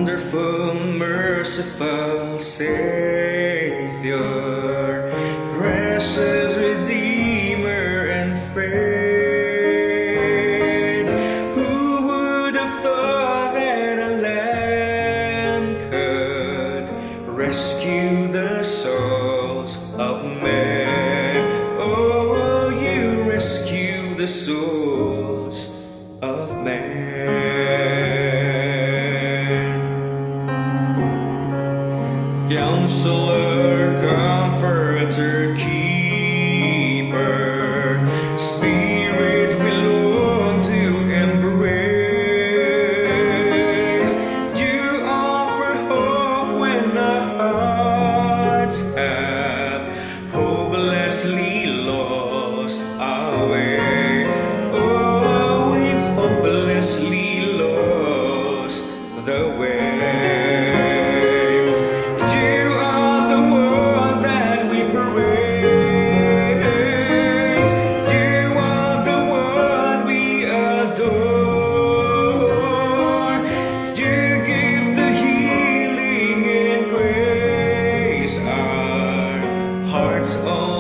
Wonderful, merciful Savior, precious Redeemer and friend, who would have thought that a lamb could rescue the souls of men? Oh, you rescue the souls of men. Counselor, Comforter, Keeper, Spirit we long to embrace. You offer hope when our hearts have hopelessly lost our way. Oh, we've hopelessly lost the way. Hearts